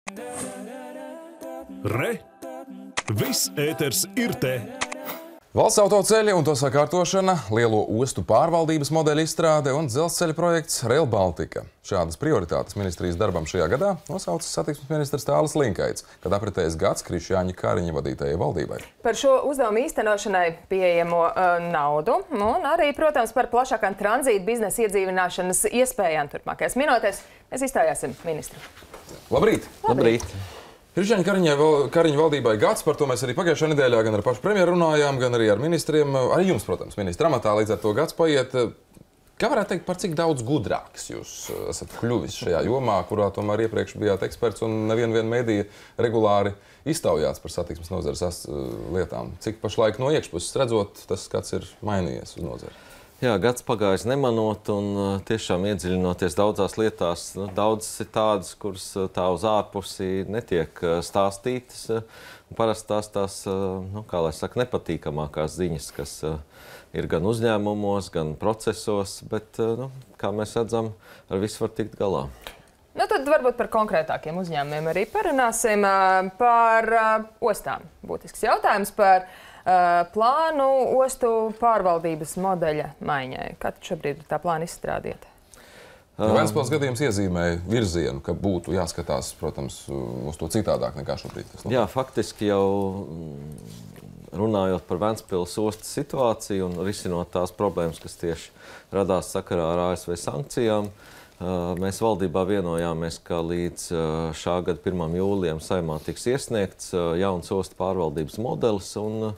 Re! Viss ēters ir te! Valsts autoceļi un to sakārtošana, lielo ostu pārvaldības modeļa izstrāde un dzelzceļa projekts Rail Baltica. Šādas prioritātes ministrijas darbam šajā gadā nosaucis satiksmes ministrs Tālis Linkaits, kad apritējis gads Krišjāņa Kariņa vadītajai valdībai. Par šo uzdevumu īstenošanai pieejamo naudu un arī, protams, par plašākām tranzīta biznesa iedzīvināšanas iespējām turpmākajās minūtēs mēs izstājāsim ministru. Labrīt! Labrīt! Krišjāņa Kariņa valdībai gads, par to mēs arī pagājušajā nedēļā gan ar pašu premjeru runājām, gan arī ar ministriem, arī jums, protams, ministra amatā, līdz ar to gads paiet. Kā varētu teikt, par cik daudz gudrāks jūs esat kļuvis šajā jomā, kurā tomēr iepriekš bijāt eksperts un neviena medija regulāri iztaujāts par satiksmes nozares lietām? Cik pašlaik no iekšpuses redzot, tas skats ir mainījies uz nozari? Jā, gads pagājis nemanot un tiešām iedziļinoties daudzās lietās. Daudzas ir tādas, kuras tā uz ārpusi netiek stāstītas. Parasti tās, kā lai saka, nepatīkamākās ziņas, kas ir gan uzņēmumos, gan procesos, bet, kā mēs redzam, ar visu var tikt galā. Tad varbūt par konkrētākiem uzņēmumiem arī parunāsim. Par ostām būtisks jautājums par plānu ostu pārvaldības modeļa maiņai. Kā tad šobrīd ir tā plāna izstrādīta? Ventspils gadījums iezīmēja virzienu, ka būtu jāskatās, protams, uz to citādāk nekā šobrīd. Jā, faktiski jau runājot par Ventspils ostas situāciju un risinot tās problēmas, kas tieši radās sakarā ar ASV sankcijām, mēs valdībā vienojāmies, ka līdz šā gada 1. jūlijam Saeimā tiks iesniegts jauns ostu pārvaldības modelis, un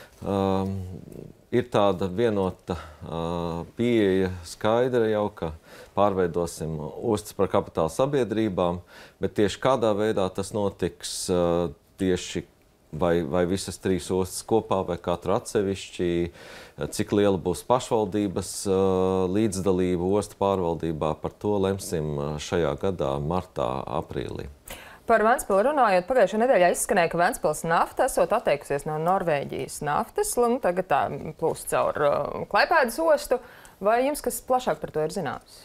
ir tāda vienota pieeja skaidra jau, ka pārveidosim ostas par kapitāla sabiedrībām, bet tieši kādā veidā tas notiks tieši vai visas 3 ostas kopā, vai katra atsevišķi, cik liela būs pašvaldības līdzdalība ostu pārvaldībā, par to lemsim šajā gadā, martā, aprīlī. Par Ventspilu runājot, pagājušajā nedēļā izskanēja, ka Ventspils nafta esot atteikusies no Norvēģijas naftas, un tagad tā plūst caur Klaipēdas ostu. Vai jums kas plašāk par to ir zināms?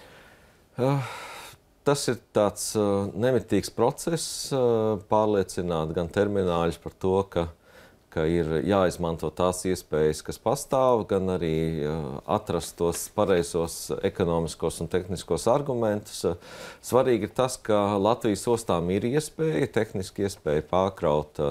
Tas ir tāds nemitīgs process, pārliecināt gan termināļus par to, ka ir jāizmanto tās iespējas, kas pastāv, gan arī atrast tos pareizos ekonomiskos un tehniskos argumentus. Svarīgi ir tas, ka Latvijas ostām ir iespēja, tehniski iespēja pārkraut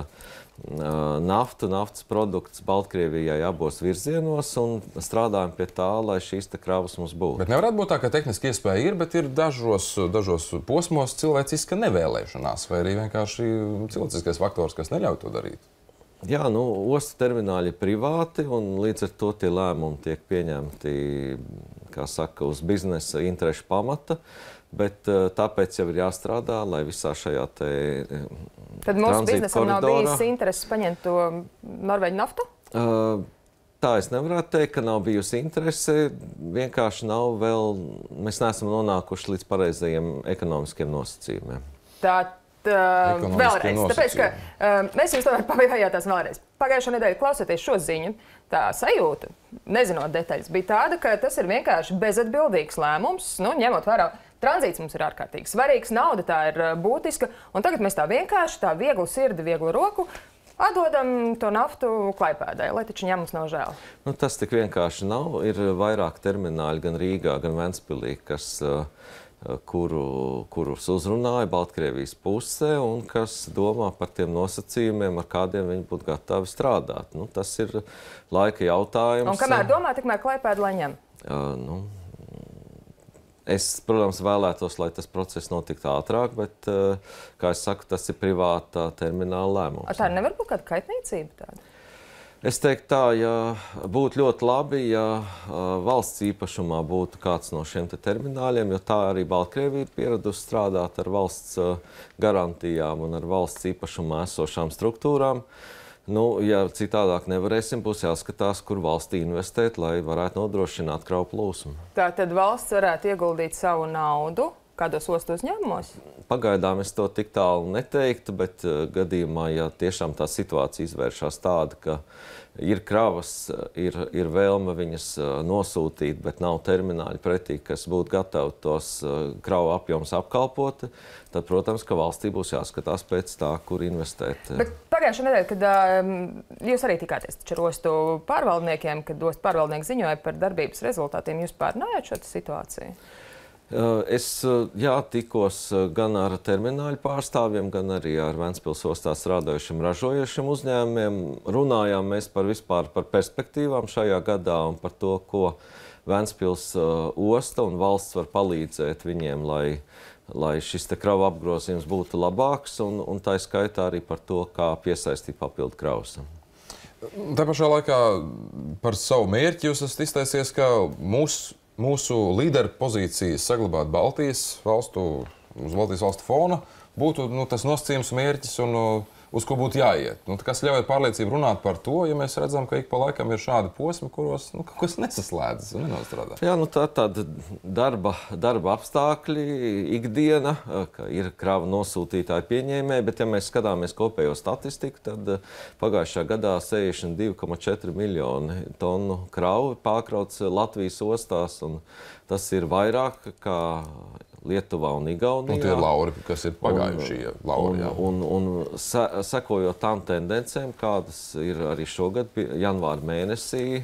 naftas produktus Baltkrievijai abos virzienos un strādājam pie tā, lai šīs kravas mums būtu. Bet nevarētu būt tā, ka tehniski iespēja ir, bet ir dažos posmos cilvēciska nevēlēšanās, vai arī vienkārši cilvēciskais faktors, kas neļauj to darīt? Jā, ostu termināļi ir privāti, un līdz ar to tie lēmumi tiek pieņemti, kā saka, uz biznesa interešu pamata, bet tāpēc jau ir jāstrādā, lai visā šajā Tad mūsu biznesam nav bijis interesi paņemt to Norvēģu naftu? Tā es nevarētu teikt, ka nav bijusi interese. Vienkārši nav vēl, mēs neesam nonākuši līdz pareizajiem ekonomiskiem nosacījumiem. Vēlreiz, tāpēc, ka mēs jums tomēr pavaicājāmies vēlreiz. Pagājušo nedēļu klausoties šo ziņu, tā sajūta, nezinot detaļas, bija tāda, ka tas ir vienkārši bezatbildīgs lēmums, ņemot vērā. Tranzīts mums ir ārkārtīgi svarīgs, nauda tā ir būtiska, un tagad mēs tā vienkārši, tā vieglu sirdi, vieglu roku atdodam to naftu Klaipēdai, lai taču ņem mums nav žēl. Tas tik vienkārši nav. Ir vairāk termināļi gan Rīgā, gan Ventspilī, kurus uzrunāja Baltkrievijas pusē un kas domā par tiem nosacījumiem, ar kādiem viņi būtu gatavi strādāt. Tas ir laika jautājums. Un kamēr domā, tikmēr Klaipēda lai ņem? Es, protams, vēlētos, lai tas process notiktu ātrāk, bet, kā es saku, tas ir privātā termināla lēmums. Tā nevar būt kāda kaitniecība tāda? Es teiktu tā, ja būtu ļoti labi, ja valsts īpašumā būtu kāds no šiem termināļiem, jo tā arī Baltkrievija ir pieradusi strādāt ar valsts garantijām un ar valsts īpašumā esošām struktūrām. Ja citādāk nevarēsim, būs jāskatās, kur valstī investēt, lai varētu nodrošināt kravu plūsmu. Tātad valsts varētu ieguldīt savu naudu kādos ostu uzņēmumos? Pagaidām es to tik tālu neteiktu, bet gadījumā, ja tiešām tā situācija izvēršas tāda, ka ir kravas, ir vēlme viņas nosūtīt, bet nav termināļi pretī, kas būtu gatavi tos kravu apjomus apkalpot, tad, protams, ka valstī būs jāskatās pēc tā, kur investēt. Bet pagājušajā nedēļā, kad jūs arī tikāties ar ostu pārvaldniekiem, kad ostu pārvaldnieki ziņoja par darbības rezultātiem, jūs pārnājāt šo situāciju? Es tikos gan ar termināļu pārstāvjiem, gan arī ar Ventspils ostā strādājušiem ražojošiem uzņēmumiem. Runājām mēs vispār par perspektīvām šajā gadā un par to, ko Ventspils osta un valsts var palīdzēt viņiem, lai šis kravu apgrozījums būtu labāks, un tā skaitā arī par to, kā piesaistīt papildu kravas. Tā pašā laikā par savu mērķi jūs esat izteicies, ka mūsu līderu pozīcijas saglabāt Baltijas valstu fona būtu tas nosacījums mērķis un uz ko būtu jāiet. Kas ļauj pārliecību runāt par to, ja mēs redzam, ka ik pa laikam ir šādi posmi, kuros kaut kas nesaslēdzas un nenostrādā? Jā, tā ir tāda darba apstākļi, ikdiena, ka ir krava nosūtītāji pieņēmēji, bet ja mēs skatāmies kopējo statistiku, tad pagājušajā gadā 62,4 miljoni tonu kravu pārkrauts Latvijas ostās, un tas ir vairāk kā Lietuvā un Igaunijā. Tie ir lauri, kas ir pagājušie lauri. Un sekojot tām tendencēm, kādas ir arī šogad, janvāra mēnesī,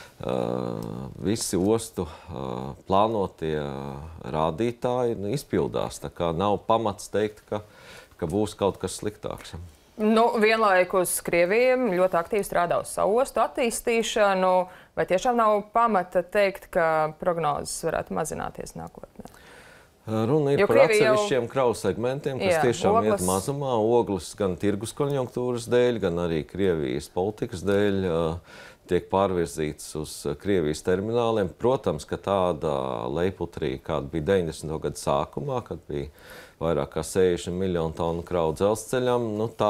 visi ostu plānotie rādītāji izpildās. Tā kā nav pamats teikt, ka būs kaut kas sliktāks. Vienlaikus Krievija ļoti aktīvi strādā uz savu ostu attīstīšanu. Vai tiešām nav pamata teikt, ka prognozes varētu mazināties nākotnē? Runa ir par atsevišķiem kravu segmentiem, kas tiešām iet mazumā. Ogles gan tirgus konjunktūras dēļ, gan arī Krievijas politikas dēļ tiek pārvirzīts uz Krievijas termināliem. Protams, ka tāda lejputrija, kāda bija 90. gadu sākumā, kad bija vairāk kā 60 miljonu tonu kravu dzelzceļam,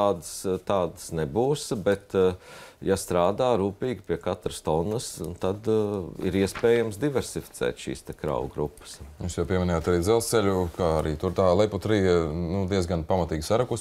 tādas nebūs, bet ja strādā rūpīgi pie katras tonnas, tad ir iespējams diversificēt šīs kravu grupas. Jūs jau pieminējāt arī dzelzceļu, kā arī tur tā lejputrija diezgan pamatīgi sarakus,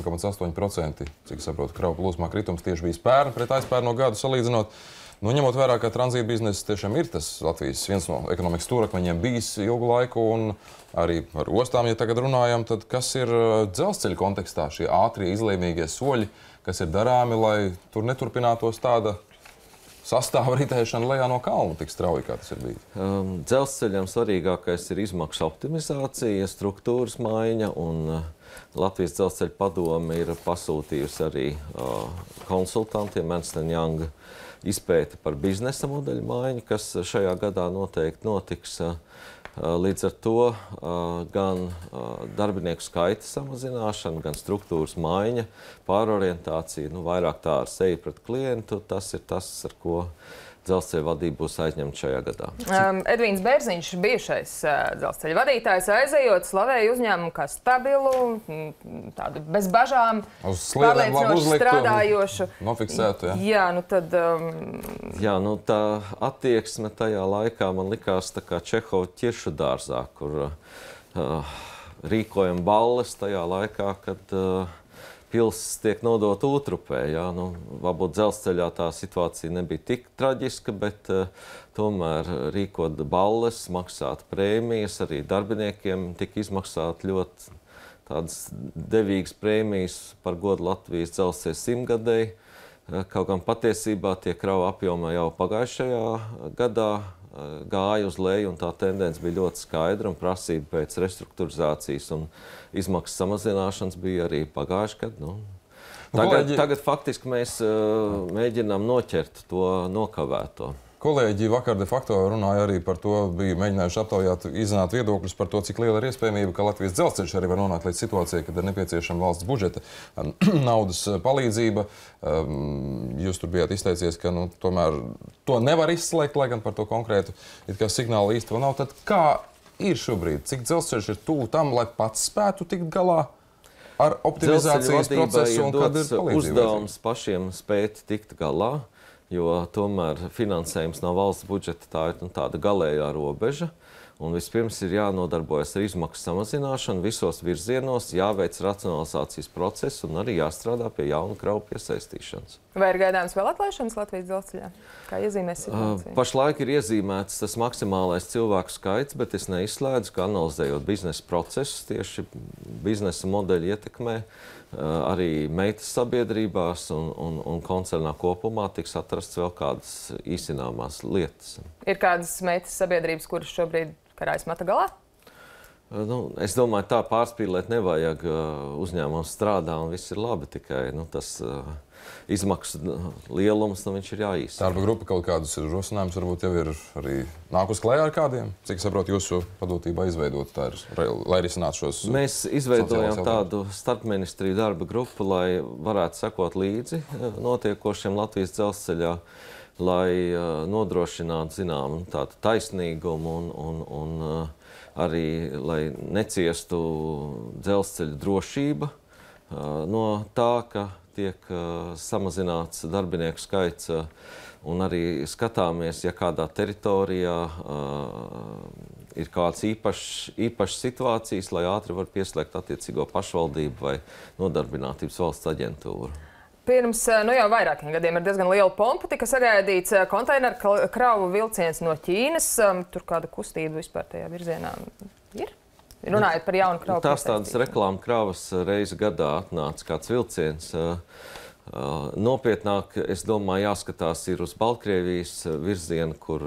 15,8%, cik saprotu, kravu plūsmā kritums tieši bija pērn pret aizpērno gadu salīdzinot. Ņemot vērā, ka tranzīta bizness tiešām ir tas Latvijas viens no ekonomikas stūrakmeņiem bijis ilgu laiku, un arī par ostām, ja tagad runājam, tad kas ir dzelzceļa kontekstā šie ātrie izlēmīgie soļi, kas ir darāmi, lai tur neturpinātos tāda sastāva ritēšana lejā no kalna tik strauji, kā tas ir bijis? Dzelzceļam svarīgākais ir izmaksu optimizācija, struktūras maiņa, un Latvijas dzelzceļa padome ir pasūtījusi arī konsultantiem Ernst & Young izpēti par biznesa modeļu maiņu, kas šajā gadā noteikti notiks. Līdz ar to gan darbinieku skaita samazināšana, gan struktūras maiņa, pārorientācija, vairāk tā ar seju pret klientu, tas ir tas, ar ko dzelzceļa vadība būs aizņemta šajā gadā. Edvīns Bērziņš, bijušais dzelzceļa vadītājs, aizejot, slavēja uzņēmumu kā stabilu, tādu bez bažām, pārliecinoši strādājošu. Nofiksētu, jā. Tad... Jā, tā attieksme tajā laikā man likās tā kā Čehova ķiršu dārzā, kur rīkojam balles tajā laikā, kad pilsētas tiek nodota Ūtrupē. Varbūt dzelzceļā tā situācija nebija tik traģiska, bet tomēr rīkot balles, maksāt prēmijas, arī darbiniekiem tika izmaksāt ļoti tādas devīgas prēmijas par godu Latvijas dzelzceļa simtgadēji. Kaut gan patiesībā tie kravu apjomā jau pagājušajā gadā gāja uz leju, un tā tendence bija ļoti skaidra, un prasība pēc restruktūrizācijas un izmaksas samazināšanas bija arī pagājušajā gadā. Tagad faktiski mēs mēģinām noķert to nokavēto. Kolēģi vakar de facto runāja arī par to, bija mēģinājuši aptaujāt, izzināt viedokļus par to, cik liela ir iespējamība, ka Latvijas dzelzceļš arī var nonākt līdz situācijai, kad ir nepieciešama valsts budžeta naudas palīdzība. Jūs tur bijāt izteicies, ka tomēr to nevar izslēgt, lai gan par to konkrētu signālu īsti vēl nav. Tad kā ir šobrīd? Cik dzelzceļš ir tuvu tam, lai pats spētu tikt galā ar optimizācijas procesu, un kad ir palīdzība? Uzdevums pašiem spēt tikt galā, jo tomēr finansējums no valsts budžeta tā ir tāda galējā robeža. Un vispirms ir jānodarbojas ar izmaksu samazināšanu visos virzienos, jāveic racionalizācijas process un arī jāstrādā pie jaunu kravu piesaistīšanas. Vai ir gaidāms vēl atlaišanas Latvijas dzelzceļā? Kā iezīmēs situāciju? Pašlaik ir iezīmēts tas maksimālais cilvēku skaits, bet es neizslēdzu, ka analizējot biznesa procesus, tieši biznesa modeļi ietekmē arī meitas sabiedrībās un koncernā kopumā tiks atrasts vēl kādas īsināmās lietas. Ir kādas meitas sabiedrības, kuras šobrīd karājas mata galā? Es domāju, tā pārspīlēt nevajag. Uzņēmums strādā un viss ir labi, tikai tas izmaksu lielums, viņš ir jāīsteno. Darba grupa kaut kādus rosinājumus varbūt jau ir arī nākus klējā ar kādiem? Cik saprotu, jūsu padotībā izveidot tā ir, lai risinātu šos Mēs izveidojam tādu starpministriju darba grupu, lai varētu sekot līdzi notiekošiem Latvijas dzelzceļā, lai nodrošinātu, zinām, tādu taisnīgumu un arī, lai neciestu dzelzceļa drošība no tā, ka tiek samazināts darbinieku skaits, un arī skatāmies, ja kādā teritorijā ir kāds īpašs situācijas, lai ātri var pieslēgt attiecīgo pašvaldību vai nodarbinātības valsts aģentūru. Pirms jau vairākiem gadiem ir diezgan liela pompa, tika sagaidīts konteineru kravu vilciens no Ķīnas. Tur kāda kustība vispār tajā virzienā ir? Runājot par jaunu kravu piesaistīšanu. Tās tādas reklāmu kravas reizi gadā atnāca kāds vilciens. Nopietnāk, es domāju, jāskatās ir uz Baltkrievijas virzienu, kur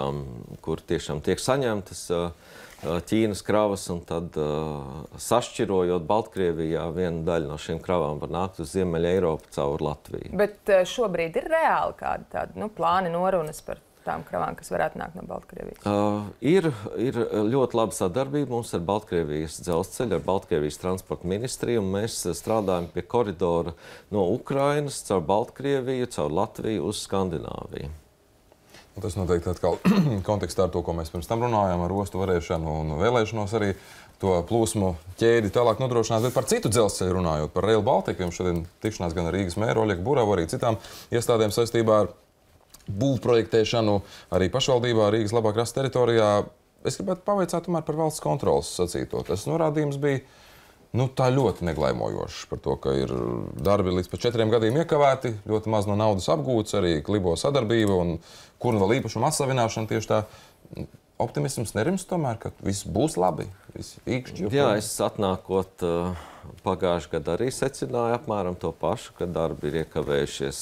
tiešām tiek saņemtas Ķīnas kravas, un tad sašķirojot Baltkrievijā, viena daļa no šīm kravām var nākt uz Ziemeļa Eiropu caur Latviju. Bet šobrīd ir reāli kādi tādi plāni norunas par tām kravām, kas varētu nākt no Baltkrievijas? Ir ļoti laba sadarbība mums ar Baltkrievijas dzelzceļu, ar Baltkrievijas transporta ministriju, un mēs strādājam pie koridora no Ukrainas caur Baltkrieviju, caur Latviju uz Skandināviju. Tas noteikti atkal kontekstā ar to, ko mēs pirms tam runājām, ar ostu varēšanu un vēlēšanos arī to plūsmu ķēdi tālāk nodrošināt, bet par citu dzelzceļu runājot, par Rail Baltica, jums šodien tikšanās gan ar Rīgas mēru Oļegu Buravu, arī citām iestādēm saistībā ar būvprojektēšanu, arī pašvaldībā Rīgas labā krasta teritorijā. Es gribētu pavaicāt tomēr par valsts kontrolas sacīto. Tas norādījums bija tā ļoti neglaimojošs par to, ka ir darbi līdz pat 4 gadiem iekavēti, ļoti maz no naudas apgūts, arī klibo sadarbība un kur vēl īpašuma atsavināšana tieši tā. Optimisms nerimst tomēr, ka viss būs labi, viss īkšķi. Jā, es atnākot pagājušajā gadā arī secināju apmēram to pašu, ka darbi ir iekavējušies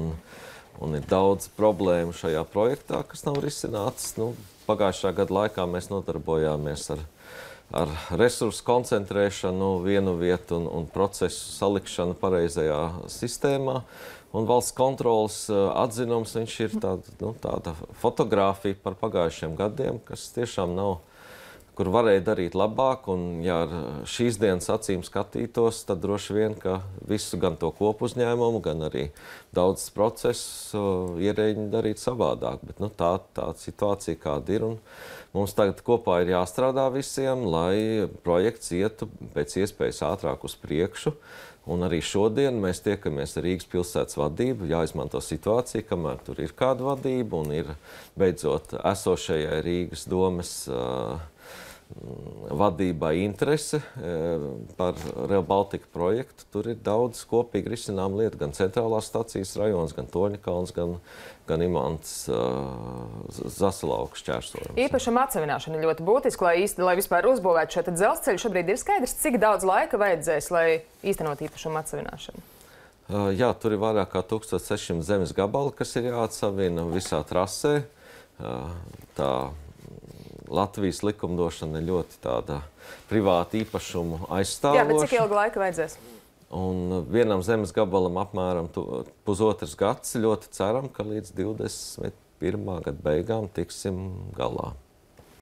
un ir daudz problēmu šajā projektā, kas nav risinātas. Pagājušā gada laikā mēs nodarbojāmies ar resursu koncentrēšanu vienu vietu un procesu salikšanu pareizajā sistēmā. Un valsts kontrolas atzinums, viņš ir tāda fotogrāfija par pagājušiem gadiem, kas tiešām nav, kur varēja darīt labāk. Un ja ar šīs dienas acīm skatītos, tad droši vien, ka visu gan to kopuzņēmumu, gan arī daudzas procesus ierēģi darīt savādāk. Bet tā situācija kāda ir. Un mums tagad kopā ir jāstrādā visiem, lai projekts ietu pēc iespējas ātrāk uz priekšu. Un arī šodien mēs tiekamies ar Rīgas pilsētas vadību, jāizmanto situācija, kamēr tur ir kāda vadība un ir beidzot esošajai Rīgas domes vadībai interese par Rail Baltica projektu. Tur ir daudz kopīgi risinām lietu, gan centrālās stacijas rajons, gan Toņakalns, gan Imantas Zasalauka šķērsojums. Īpašuma atsavināšana ir ļoti būtiska, lai vispār uzbūvētu šo dzelzceļu. Šobrīd ir skaidrs, cik daudz laika vajadzēs, lai īstenot īpašuma atsavināšanu. Jā, tur ir vairāk kā 1600 zemes gabali, kas ir jāatsavina visā trasē. Latvijas likumdošana ir ļoti tāda privāta īpašumu aizstāvoša. Jā, bet cik ilgu laika vajadzēs? Un vienam zemes gabalam apmēram pusotrs gads. Ļoti ceram, ka līdz 21. gada beigām tiksim galā.